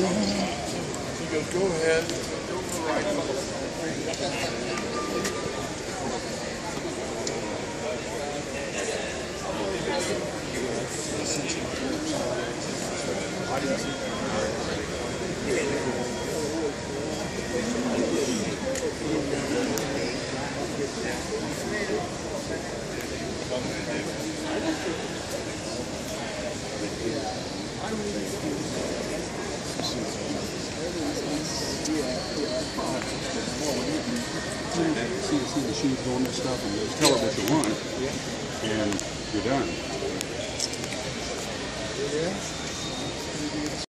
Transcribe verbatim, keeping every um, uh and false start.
He goes, go ahead. Go to the right. See, see the shoes doing this stuff, and just tell it what you want, and you're done.